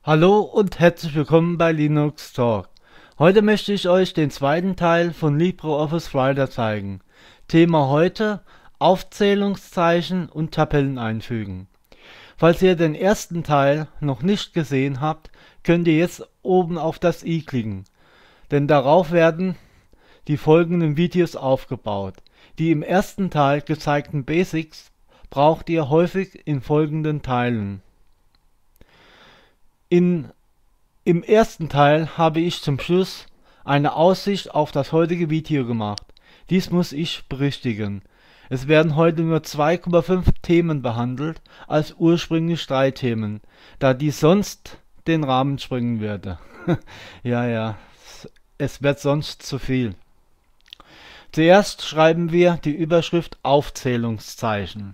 Hallo und herzlich willkommen bei Linux Talk. Heute möchte ich euch den zweiten Teil von LibreOffice Writer zeigen. Thema heute: Aufzählungszeichen und Tabellen einfügen. Falls ihr den ersten Teil noch nicht gesehen habt, könnt ihr jetzt oben auf das i klicken, denn darauf werden die folgenden Videos aufgebaut. Die im ersten Teil gezeigten Basics braucht ihr häufig in folgenden Teilen. Im ersten Teil habe ich zum Schluss eine Aussicht auf das heutige Video gemacht. Dies muss ich berichtigen. Es werden heute nur 2,5 Themen behandelt, als ursprünglich 3 Themen, da dies sonst den Rahmen sprengen würde. Ja, es wird sonst zu viel. Zuerst schreiben wir die Überschrift Aufzählungszeichen.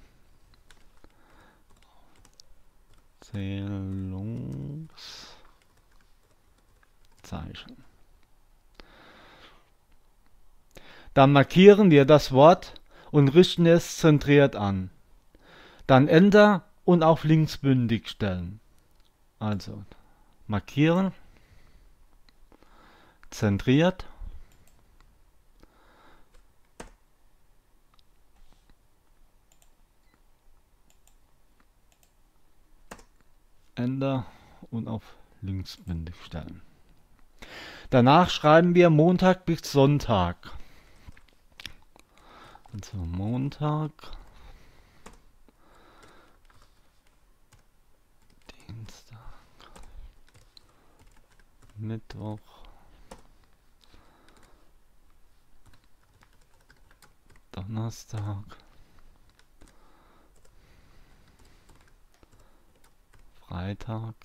Dann markieren wir das Wort und richten es zentriert an. Dann Enter und auf linksbündig stellen. Also markieren, zentriert, Enter und auf linksbündig stellen. Danach schreiben wir Montag bis Sonntag. Also Montag, Dienstag, Mittwoch, Donnerstag, Freitag,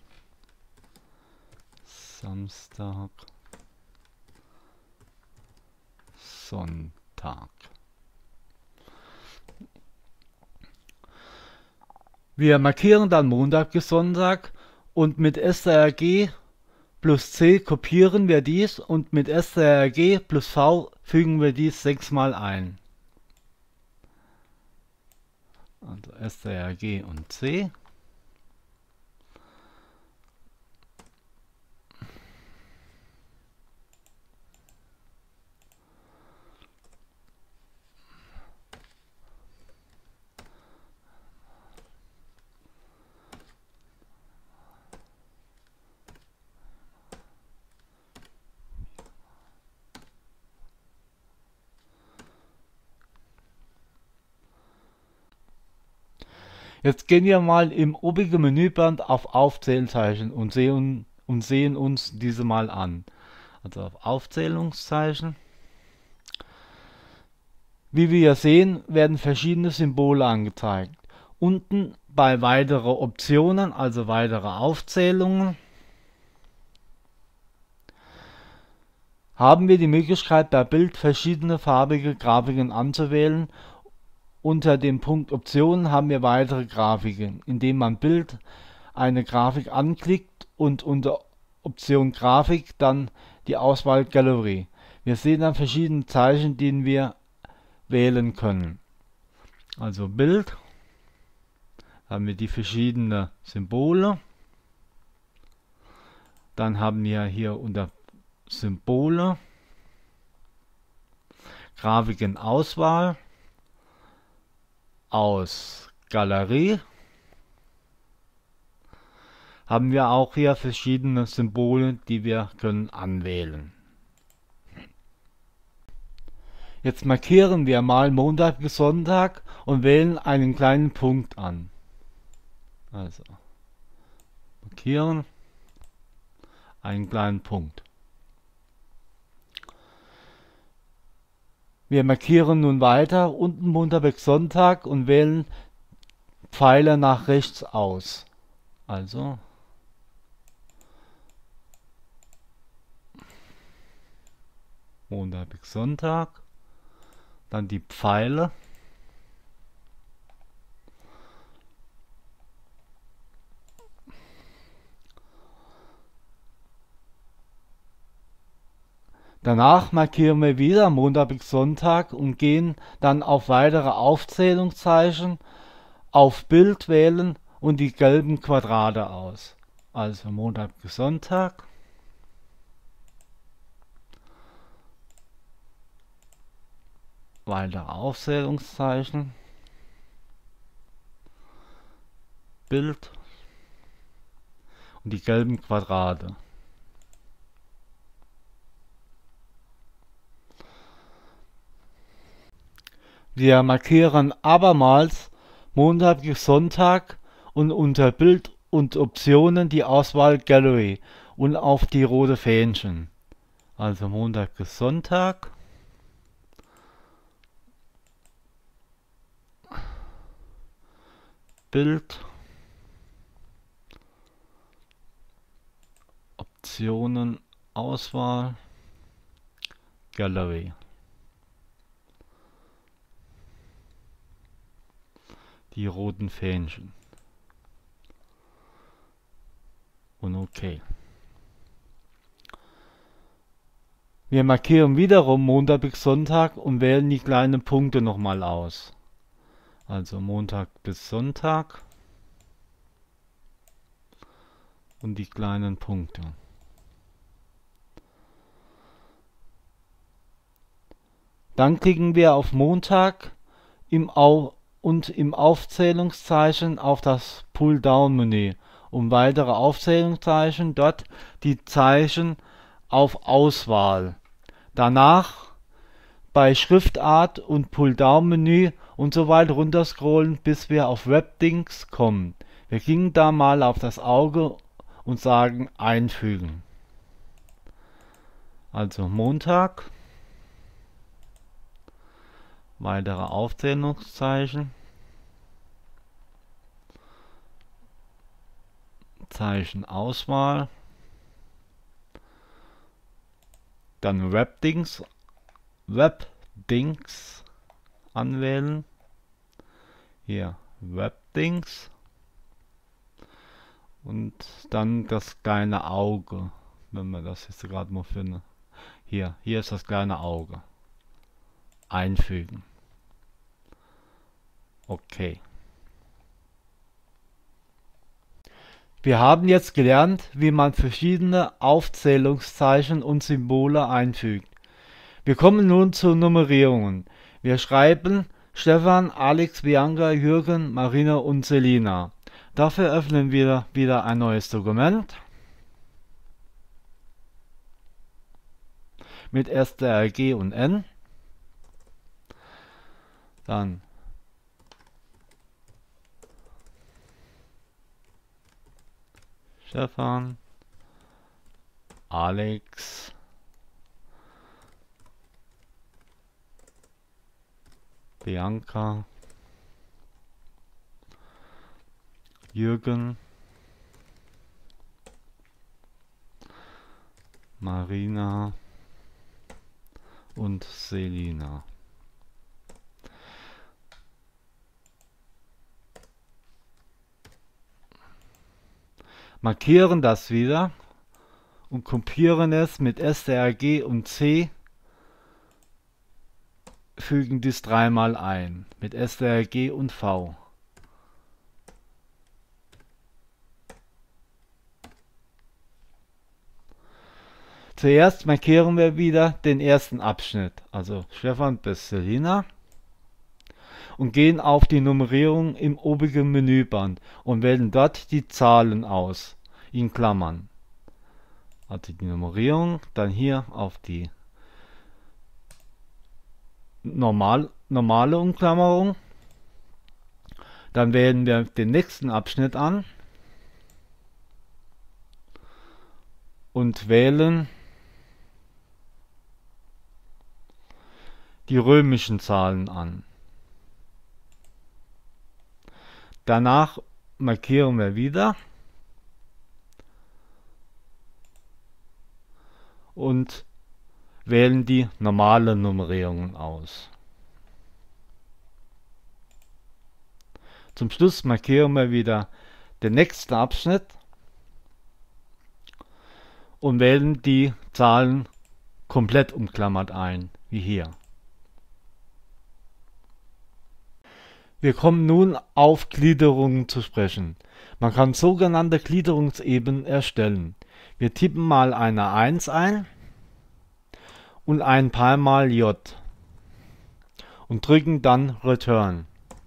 Samstag, Sonntag. Wir markieren dann Montag bis Sonntag und mit strg plus C kopieren wir dies und mit strg plus V fügen wir dies 6 Mal ein. Also strg und C. Jetzt gehen wir mal im obigen Menüband auf Aufzählzeichen und sehen uns diese mal an. Also auf Aufzählungszeichen. Wie wir sehen, werden verschiedene Symbole angezeigt. Unten bei weitere Optionen, also weitere Aufzählungen, haben wir die Möglichkeit, per Bild verschiedene farbige Grafiken anzuwählen. Unter dem Punkt Optionen haben wir weitere Grafiken, indem man Bild eine Grafik anklickt und unter Option Grafik dann die Auswahl Galerie. Wir sehen dann verschiedene Zeichen, die wir wählen können. Also Bild, haben wir die verschiedenen Symbole. Dann haben wir hier unter Symbole Grafiken Auswahl aus Galerie. Haben wir auch hier verschiedene Symbole, die wir können anwählen. Jetzt markieren wir mal Montag bis Sonntag und wählen einen kleinen Punkt an. Also markieren, einen kleinen Punkt. Wir markieren nun weiter unten Montag bis Sonntag und wählen Pfeile nach rechts aus. Also Montag bis Sonntag, dann die Pfeile. Danach markieren wir wieder Montag bis Sonntag und gehen dann auf weitere Aufzählungszeichen, auf Bild wählen und die gelben Quadrate aus. also Montag bis Sonntag. Weitere Aufzählungszeichen. Bild und die gelben Quadrate. Wir markieren abermals Montag bis Sonntag und unter Bild und Optionen die Auswahl Gallery und auf die rote Fähnchen. Also Montag bis Sonntag. Bild. Optionen, Auswahl, Gallery. Die roten Fähnchen. Und OK. Wir markieren wiederum Montag bis Sonntag und wählen die kleinen Punkte nochmal aus. Also Montag bis Sonntag und die kleinen Punkte. Dann klicken wir auf Montag im Aufzählungszeichen auf das Pull-Down-Menü, um weitere Aufzählungszeichen, dort die Zeichen auf Auswahl. Danach bei Schriftart und Pull-Down-Menü und so weit runter scrollen, bis wir auf Webdings kommen. Wir klicken da mal auf das Auge und sagen Einfügen. Also Montag. Weitere Aufzählungszeichen. Zeichenauswahl. Dann Webdings anwählen. Hier Webdings. Und dann das kleine Auge, wenn wir das jetzt gerade mal finden. Hier ist das kleine Auge. Einfügen. Okay. Wir haben jetzt gelernt, wie man verschiedene Aufzählungszeichen und Symbole einfügt. Wir kommen nun zu Nummerierungen. Wir schreiben Stefan, Alex, Bianca, Jürgen, Marina und Selina. Dafür öffnen wir wieder ein neues Dokument mit STRG und N. Dann Stefan, Alex, Bianca, Jürgen, Marina und Selina. Markieren das wieder und kopieren es mit STRG und C, fügen dies dreimal ein mit STRG und V. Zuerst markieren wir wieder den ersten Abschnitt, also Stefan bis Selina, und gehen auf die Nummerierung im obigen Menüband und wählen dort die Zahlen aus, in Klammern. Also die Nummerierung, dann hier auf die normale Umklammerung. Dann wählen wir den nächsten Abschnitt an und wählen die römischen Zahlen an. Danach markieren wir wieder und wählen die normale Nummerierung aus. Zum Schluss markieren wir wieder den nächsten Abschnitt und wählen die Zahlen komplett umklammert ein, wie hier. Wir kommen nun auf Gliederungen zu sprechen. Man kann sogenannte Gliederungsebenen erstellen. Wir tippen mal eine 1 ein und ein paar Mal J und drücken dann Return.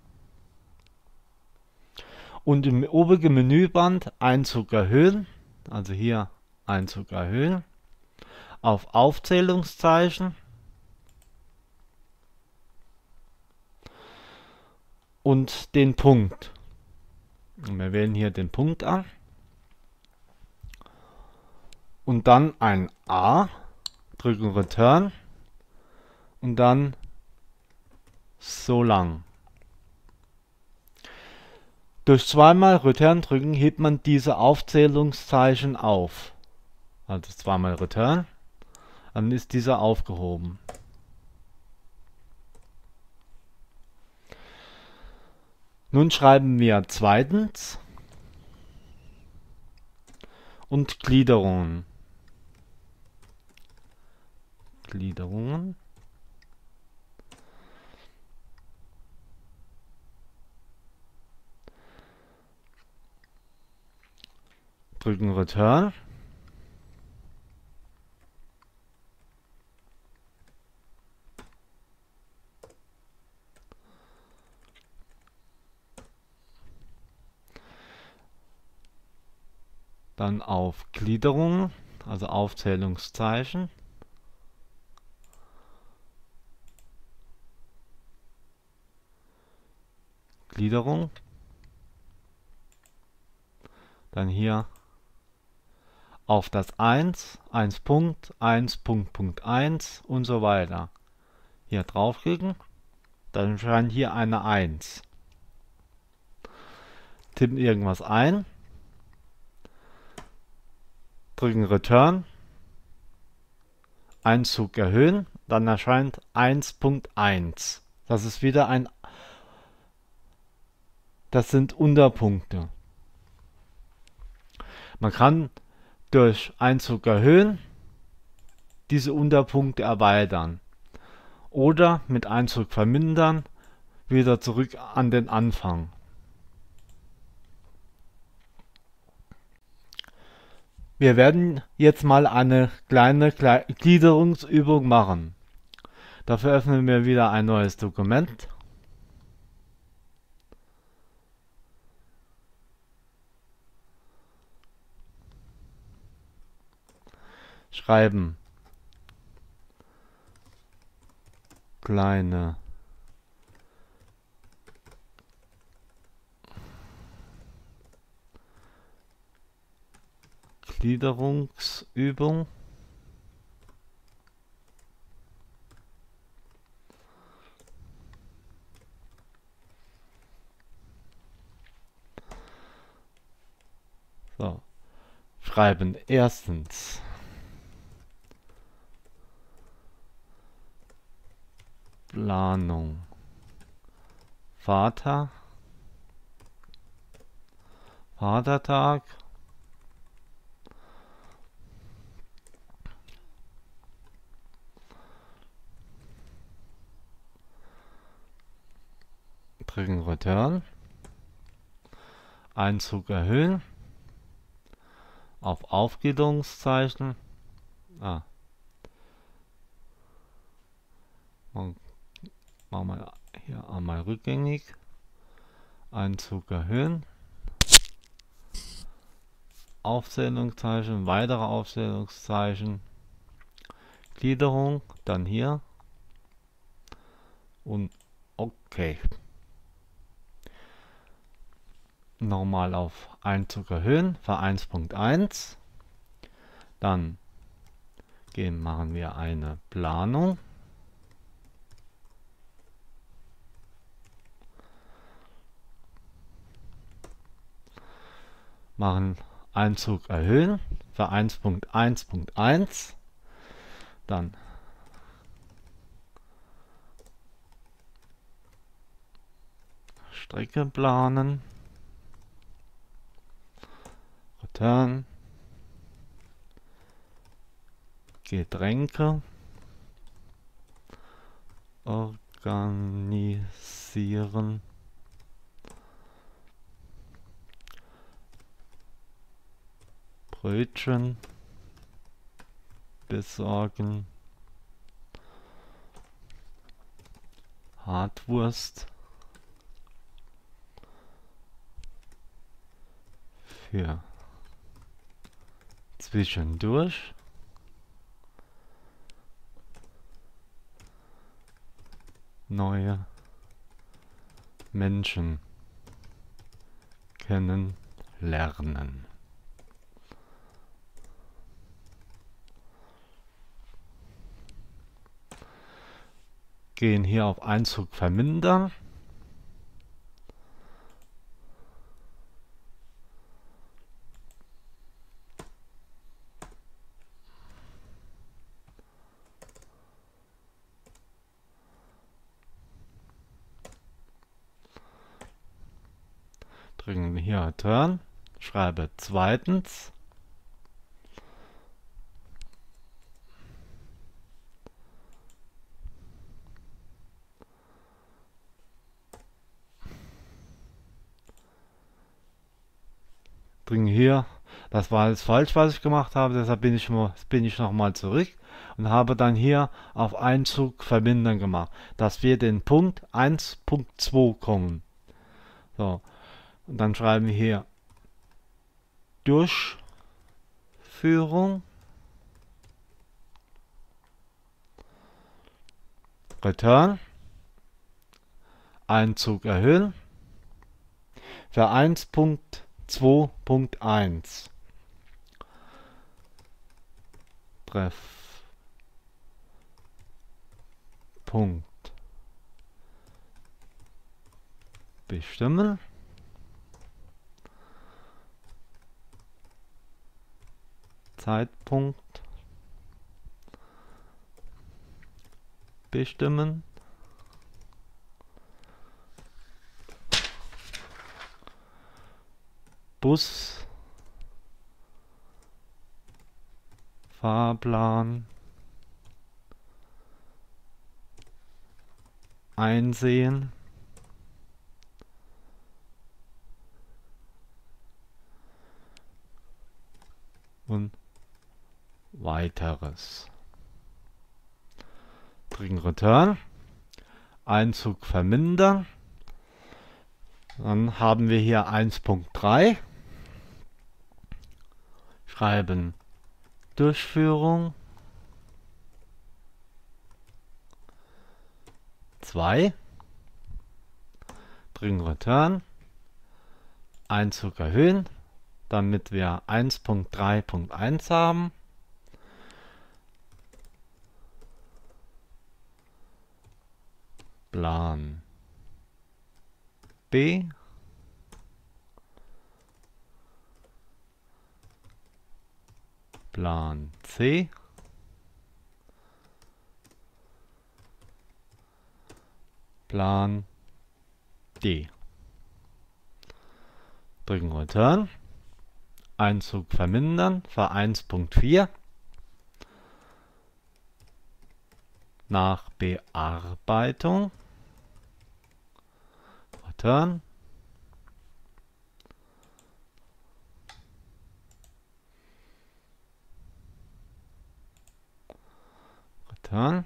Und im obigen Menüband Einzug erhöhen, also hier Einzug erhöhen, auf Aufzählungszeichen und den Punkt. Und wir wählen hier den Punkt an und dann ein A, drücken Return und dann so lang. Durch zweimal Return drücken hebt man diese Aufzählungszeichen auf. Also zweimal Return, dann ist dieser aufgehoben. Nun schreiben wir zweitens und Gliederungen. Gliederungen. Drücken Return. Dann auf Gliederungen, also Aufzählungszeichen. Gliederung. Dann hier auf das 1, 1 Punkt, 1 Punkt, Punkt 1 und so weiter. Hier draufklicken, dann erscheint hier eine 1. Tippen irgendwas ein, drücken Return, Einzug erhöhen, dann erscheint 1.1. Das ist wieder das sind Unterpunkte. Man kann durch Einzug erhöhen diese Unterpunkte erweitern oder mit Einzug vermindern wieder zurück an den Anfang. Wir werden jetzt mal eine kleine Gliederungsübung machen. Dafür öffnen wir wieder ein neues Dokument. Schreiben kleine Gliederungsübung. So. Schreiben erstens Planung Vatertag. Drücken Return. Einzug erhöhen. Auf Aufgliederungszeichen. Machen wir hier einmal rückgängig. Einzug erhöhen. Aufzählungszeichen, weitere Aufzählungszeichen. Gliederung, dann hier. Und okay. Nochmal auf Einzug erhöhen für 1.1. Dann machen wir eine Planung. Machen Einzug erhöhen für 1.1.1. Dann Strecke planen. Return. Getränke organisieren. Brötchen besorgen, Hartwurst für zwischendurch, neue Menschen kennenlernen. Gehen hier auf Einzug vermindern. Drücken hier Return, schreibe zweitens, drücken hier, das war jetzt falsch, was ich gemacht habe, deshalb bin ich nochmal zurück und habe dann hier auf Einzug vermindern gemacht, dass wir den Punkt 1.2 kommen. So, und dann schreiben wir hier Durchführung, Return, Einzug erhöhen, für 1.2.1 Treffpunkt bestimmen, Zeitpunkt bestimmen, Bus, Fahrplan einsehen, und weiteres. Drücken Return, Einzug vermindern, dann haben wir hier 1.3, schreiben Durchführung 2, drücken Return, Einzug erhöhen, damit wir 1.3.1 haben. Plan B, Plan C, Plan D. Drücken Return, Einzug vermindern, für 1.4. Nach Bearbeitung, Return, Return,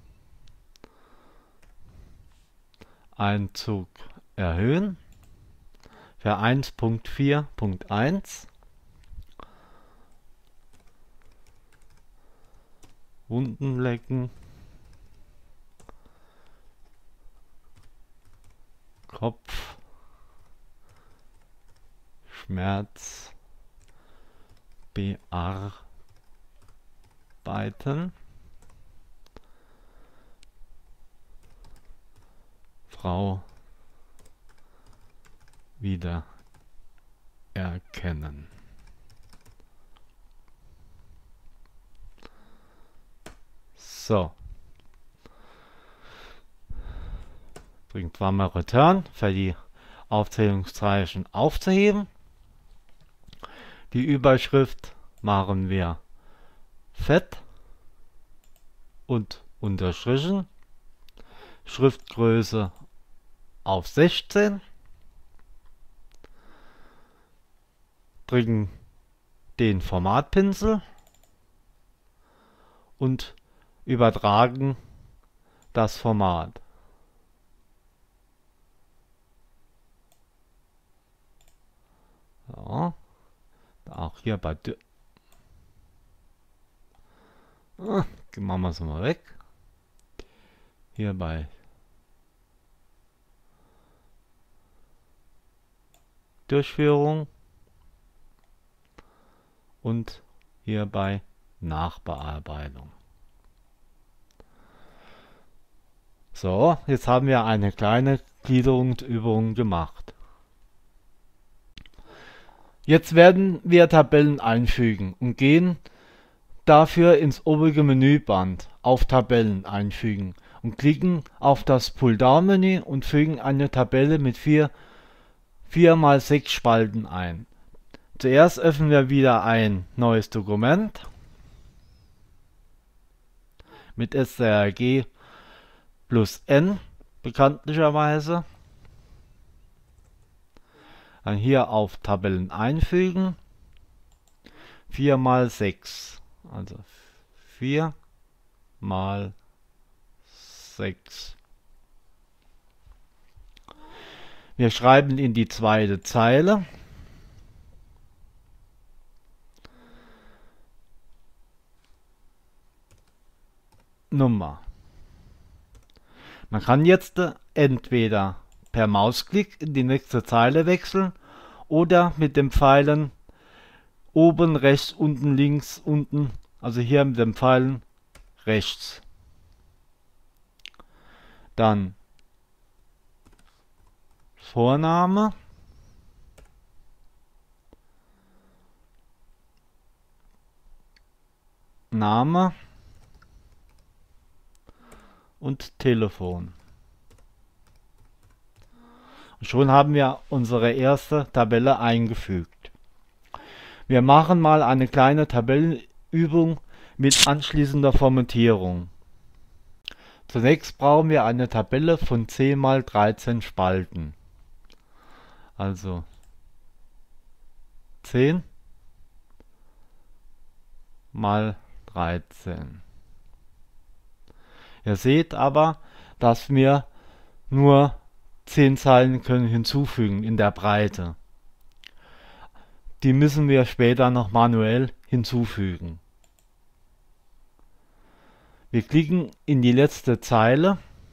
Einzug erhöhen, für 1.4.1, Wunden lecken, Kopf, Schmerz bearbeiten, Frau wieder erkennen. So. Bringt zweimal Return, für die Aufzählungszeichen aufzuheben. Die Überschrift machen wir fett und unterstrichen. Schriftgröße auf 16. Drücken den Formatpinsel und übertragen das Format. So. Auch hier bei machen wir es mal weg. Hier bei Durchführung und hier bei Nachbearbeitung. So, jetzt haben wir eine kleine Gliederungsübung gemacht. Jetzt werden wir Tabellen einfügen und gehen dafür ins obere Menüband auf Tabellen einfügen und klicken auf das Pulldown-Menü und fügen eine Tabelle mit 4 mal 6 Spalten ein. Zuerst öffnen wir wieder ein neues Dokument mit strg plus n bekanntlicherweise. Dann hier auf Tabellen einfügen. 4 mal 6. Also 4 mal 6. Wir schreiben in die zweite Zeile Nummer. Man kann jetzt entweder per Mausklick in die nächste Zeile wechseln oder mit den Pfeilen oben, rechts, unten, links, unten, also hier mit den Pfeilen rechts. Dann Vorname, Name und Telefon. Und schon haben wir unsere erste Tabelle eingefügt. Wir machen mal eine kleine Tabellenübung mit anschließender Formatierung. Zunächst brauchen wir eine Tabelle von 10 mal 13 Spalten. Also 10 mal 13. Ihr seht aber, dass wir nur 10 Zeilen können hinzufügen in der Breite. Die müssen wir später noch manuell hinzufügen. Wir klicken in die letzte Zeile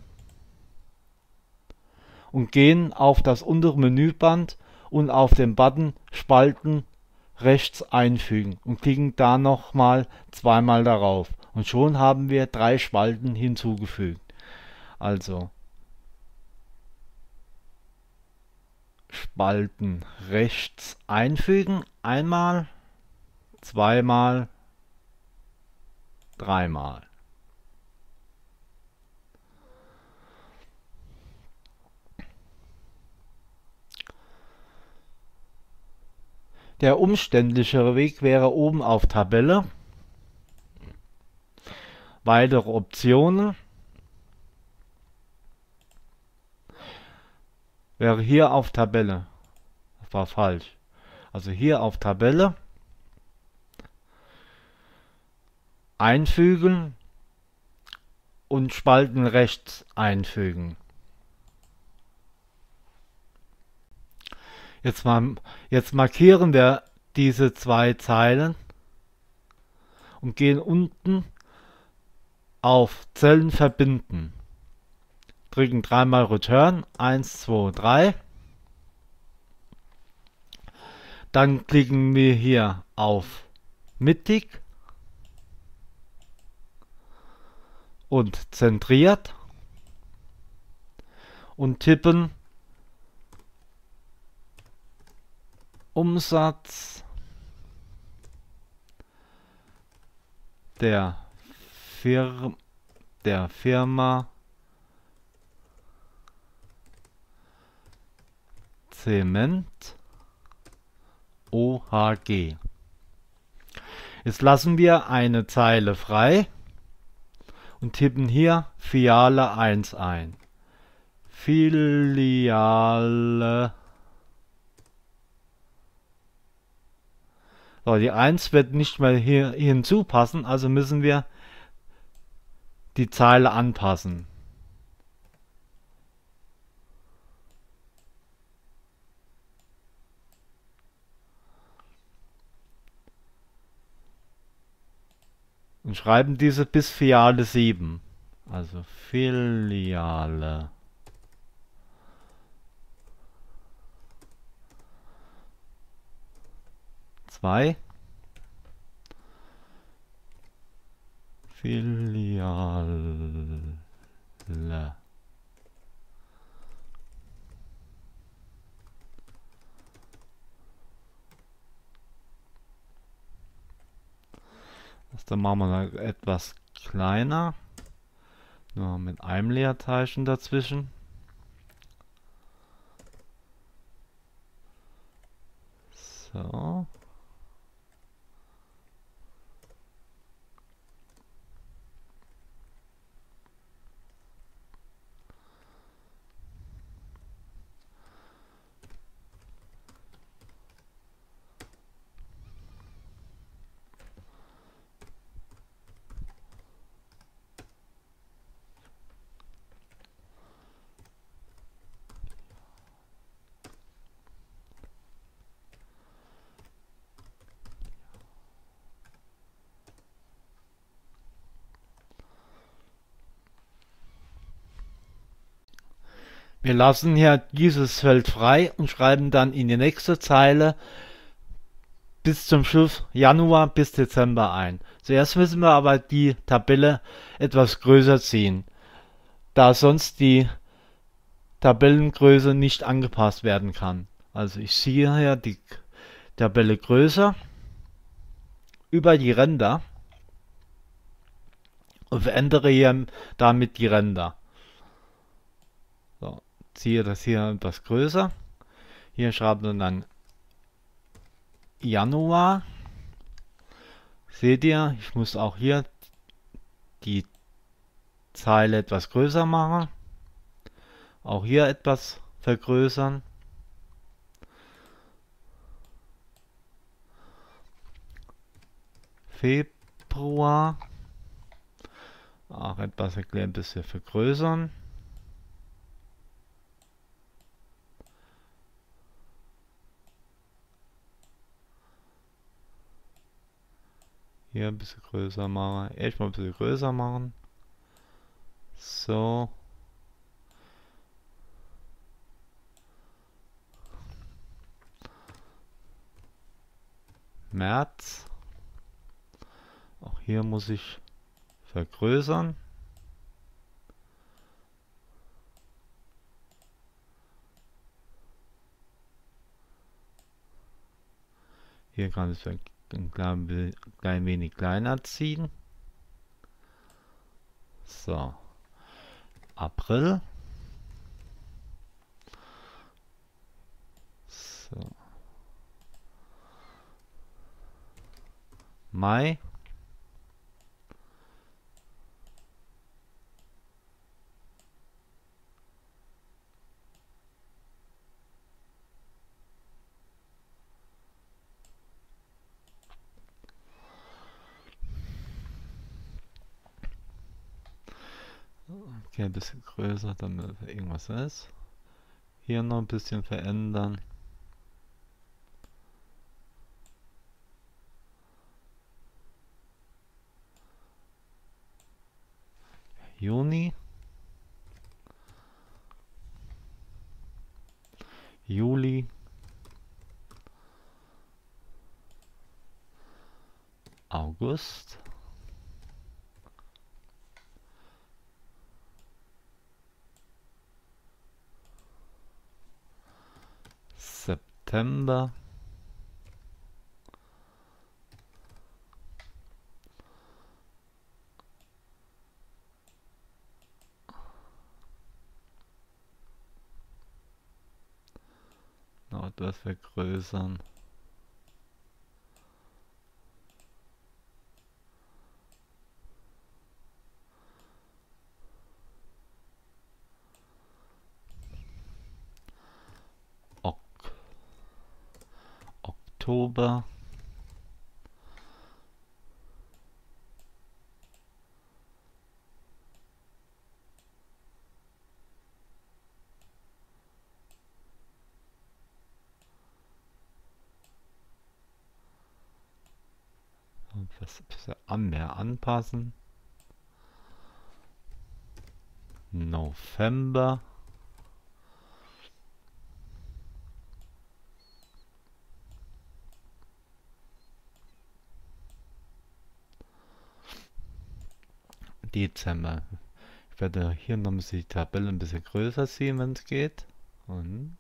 und gehen auf das untere Menüband und auf den Button Spalten rechts einfügen und klicken da nochmal zweimal darauf. Und schon haben wir 3 Spalten hinzugefügt. Also Spalten rechts einfügen, einmal, zweimal, dreimal. Der umständlichere Weg wäre oben auf Tabelle, weitere Optionen, wäre hier auf Tabelle, das war falsch, also hier auf Tabelle, einfügen und Spalten rechts einfügen. Jetzt markieren wir diese 2 Zeilen und gehen unten auf Zellen verbinden. Drücken dreimal Return, 1, 2, 3. Dann klicken wir hier auf mittig und zentriert und tippen Umsatz der Firma Zement OHG. Jetzt lassen wir eine Zeile frei und tippen hier Filiale 1 ein. Filiale So, die 1 wird nicht mehr hier hinzupassen, also müssen wir die Zeile anpassen. Und schreiben diese bis Filiale 7. Also Filiale 2. Filiale. Das machen wir dann etwas kleiner. Nur mit einem Leerzeichen dazwischen. So. Wir lassen hier dieses Feld frei und schreiben dann in die nächste Zeile bis zum Schluss Januar bis Dezember ein. Zuerst müssen wir aber die Tabelle etwas größer ziehen, da sonst die Tabellengröße nicht angepasst werden kann. Also ich ziehe hier die Tabelle größer über die Ränder und verändere hier damit die Ränder. So, ziehe das hier etwas größer. Hier schreiben wir dann Januar. Seht ihr, ich muss auch hier die Zeile etwas größer machen. Auch hier etwas vergrößern. Februar. Auch etwas ein bisschen vergrößern. Hier ein bisschen größer machen. Erstmal ein bisschen größer machen. So. März. Auch hier muss ich vergrößern. Hier kann ich ein klein wenig kleiner ziehen. So. April. So. Mai. Okay, ein bisschen größer, damit irgendwas ist. Hier noch ein bisschen verändern. Juni. Juli. August. September. Noch etwas vergrößern. Oktober. was mehr anpassen. November. Dezember. Ich werde hier noch die Tabelle ein bisschen größer ziehen, wenn es geht. Und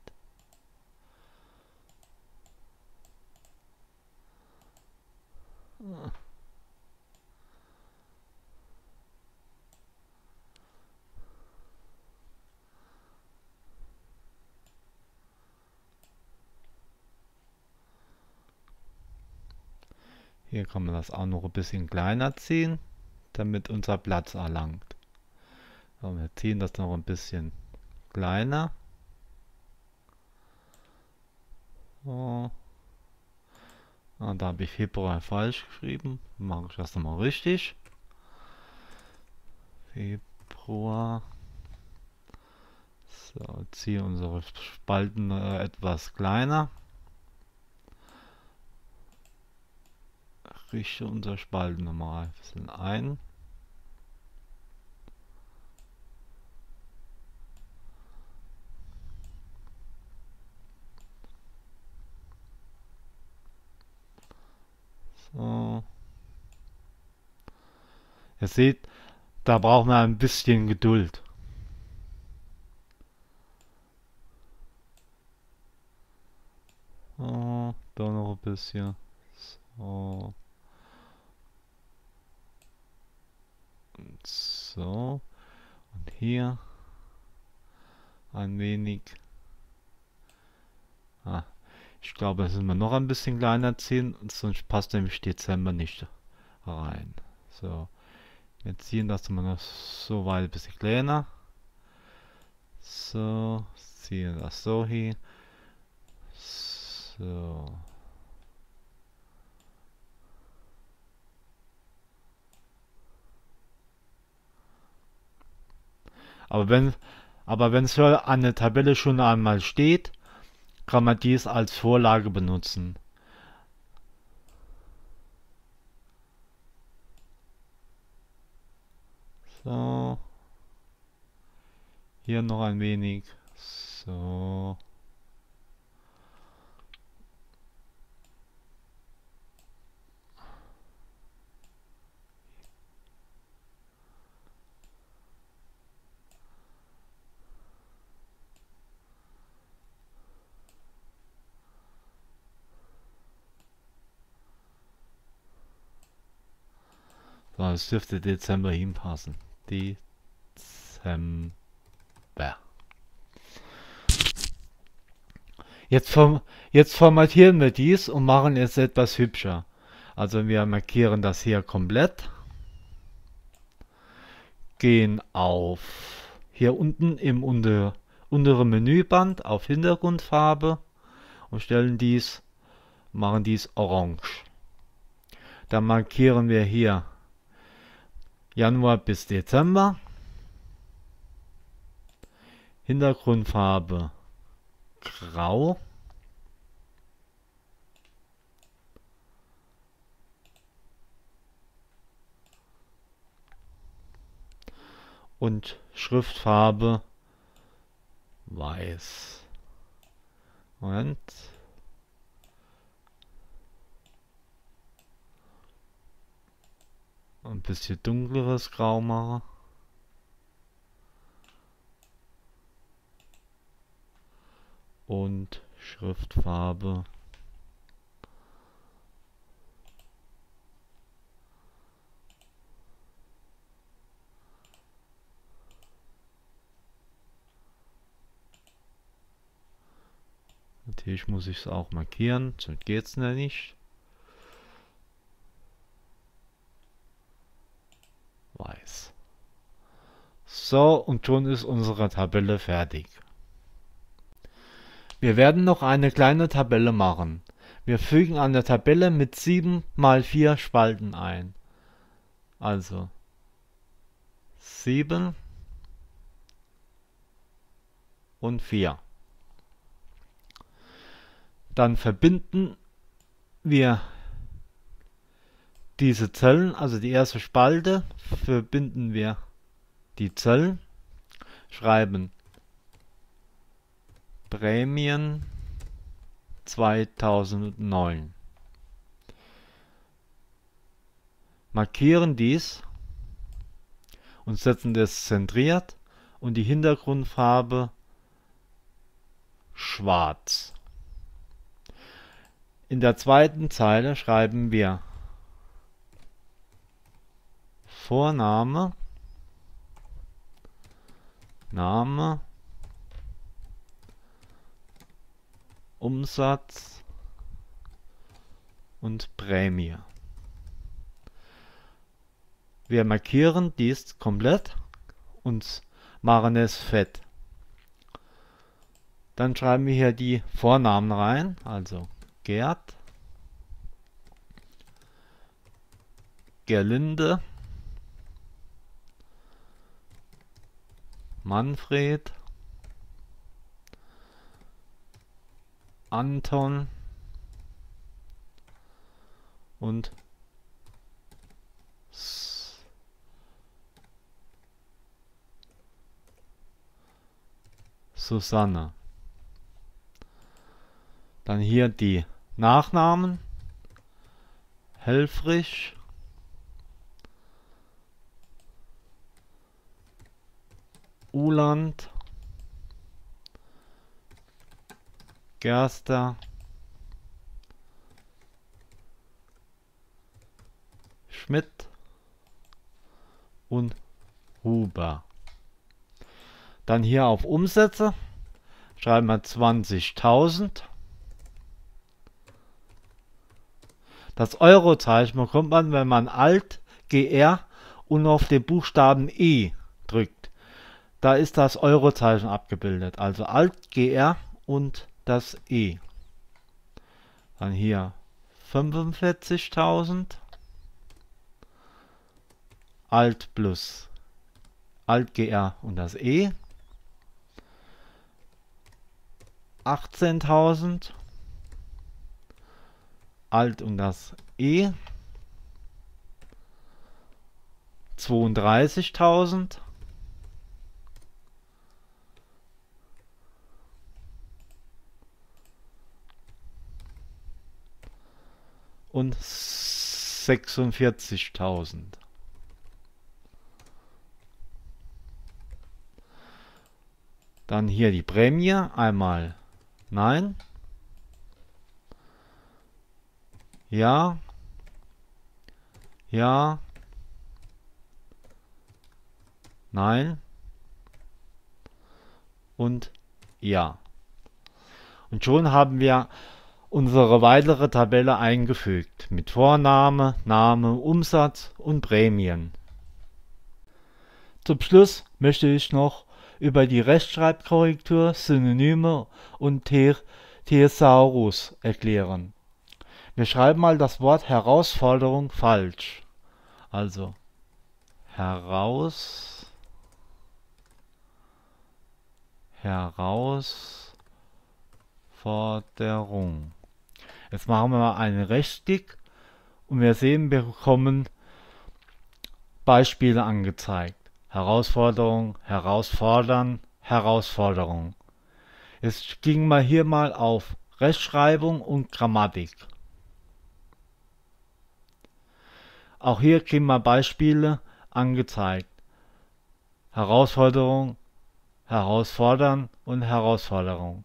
hier kann man das auch noch ein bisschen kleiner ziehen, damit unser Platz erlangt. So, wir ziehen das noch ein bisschen kleiner. So. Ah, da habe ich Februar falsch geschrieben. Mache ich das nochmal richtig. Februar. So, ziehe unsere Spalten etwas kleiner. Richte unsere Spalten nochmal ein bisschen ein. So. Ihr seht, da brauchen wir ein bisschen Geduld. So, da noch ein bisschen. So. Und so. Und hier ein wenig. Ah, ich glaube, das müssen wir noch ein bisschen kleiner ziehen, sonst passt nämlich Dezember nicht rein. So, wir ziehen das mal noch so weit ein bisschen kleiner. So, ziehen das so hier. So. Aber wenn so eine Tabelle schon einmal steht, kann man dies als Vorlage benutzen. So. Hier noch ein wenig. So. So, es dürfte Dezember hinpassen. Dezember. Jetzt formatieren wir dies und machen es etwas hübscher. Also wir markieren das hier komplett. Gehen auf hier unten im unteren Menüband auf Hintergrundfarbe und machen dies orange. Dann markieren wir hier Januar bis Dezember. Hintergrundfarbe grau. Und Schriftfarbe weiß. Und ein bisschen dunkleres Grau machen. Und Schriftfarbe natürlich muss ich es auch markieren, sonst geht es nicht. Weiß. So, und schon ist unsere Tabelle fertig. Wir werden noch eine kleine Tabelle machen. Wir fügen eine Tabelle mit 7 mal 4 Spalten ein. Also 7 und 4. Dann verbinden wir diese Zellen, also die erste Spalte, verbinden wir die Zellen, schreiben Prämien 2009. Markieren dies und setzen das zentriert und die Hintergrundfarbe schwarz. In der zweiten Zeile schreiben wir Vorname, Name, Umsatz und Prämie. Wir markieren dies komplett und machen es fett. Dann schreiben wir hier die Vornamen rein, also Gerd, Gerlinde, Manfred, Anton und Susanne. Dann hier die Nachnamen. Helfrich, Uland, Gerster, Schmidt und Huber. Dann hier auf Umsätze schreiben wir 20.000. Das Eurozeichen bekommt man, wenn man Alt, GR und auf den Buchstaben E drückt. Da ist das Eurozeichen abgebildet. Also Alt, GR und das E. Dann hier 45.000. Alt plus Alt, GR und das E. 18.000. Alt und das E. 32.000. Und 46.000. Dann hier die Prämie. Einmal Nein. Ja. Ja. Nein. Und ja. Und schon haben wir unsere weitere Tabelle eingefügt mit Vorname, Name, Umsatz und Prämien. Zum Schluss möchte ich noch über die Rechtschreibkorrektur, Synonyme und Thesaurus erklären. Wir schreiben mal das Wort Herausforderung falsch. Also Herausforderung. Jetzt machen wir mal einen Rechtsklick und wir sehen, wir bekommen Beispiele angezeigt. Herausforderung, herausfordern, Herausforderung. Jetzt gehen wir hier mal auf Rechtschreibung und Grammatik. Auch hier kriegen wir Beispiele angezeigt. Herausforderung, herausfordern und Herausforderung.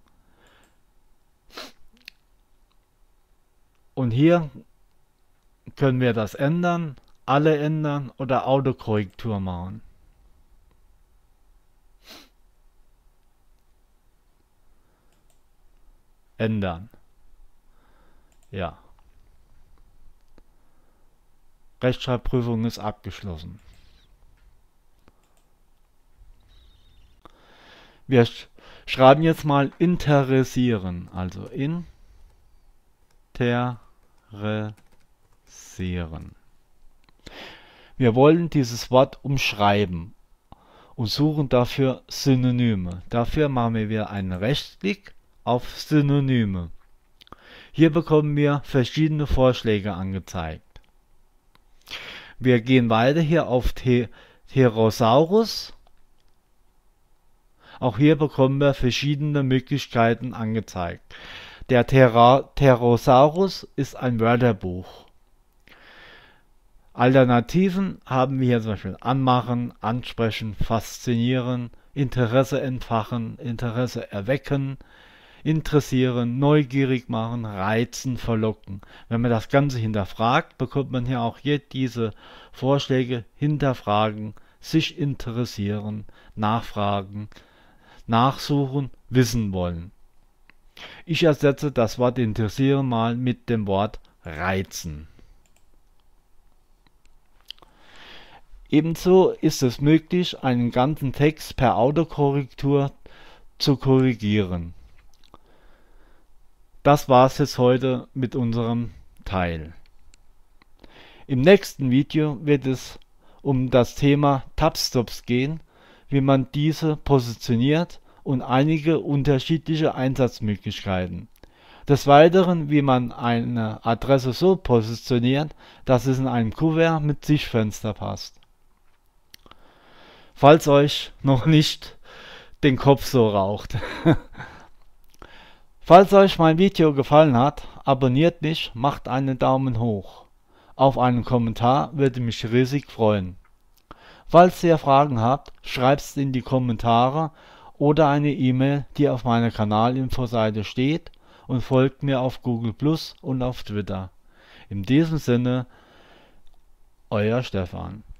Und hier können wir das ändern, alle ändern oder Autokorrektur machen. Ändern. Ja. Rechtschreibprüfung ist abgeschlossen. Wir schreiben jetzt mal interessieren, also interessieren. Wir wollen dieses Wort umschreiben und suchen dafür Synonyme. Dafür machen wir wieder einen Rechtsklick auf Synonyme. Hier bekommen wir verschiedene Vorschläge angezeigt. Wir gehen weiter hier auf Pterosaurus. Auch hier bekommen wir verschiedene Möglichkeiten angezeigt. Der Pterosaurus ist ein Wörterbuch. Alternativen haben wir hier zum Beispiel anmachen, ansprechen, faszinieren, Interesse entfachen, Interesse erwecken, interessieren, neugierig machen, reizen, verlocken. Wenn man das Ganze hinterfragt, bekommt man hier auch hier diese Vorschläge: hinterfragen, sich interessieren, nachfragen, nachsuchen, wissen wollen. Ich ersetze das Wort interessieren mal mit dem Wort reizen. Ebenso ist es möglich, einen ganzen Text per Autokorrektur zu korrigieren. Das war es jetzt heute mit unserem Teil. Im nächsten Video wird es um das Thema Tab-Stops gehen, wie man diese positioniert und einige unterschiedliche Einsatzmöglichkeiten. Des Weiteren, wie man eine Adresse so positioniert, dass es in einem Kuvert mit Sichtfenster passt. Falls euch noch nicht den Kopf so raucht. Falls euch mein Video gefallen hat, abonniert mich, macht einen Daumen hoch. Auf einen Kommentar würde mich riesig freuen. Falls ihr Fragen habt, schreibt's in die Kommentare oder eine E-Mail, die auf meiner Kanalinfoseite steht, und folgt mir auf Google Plus und auf Twitter. In diesem Sinne, euer Stefan.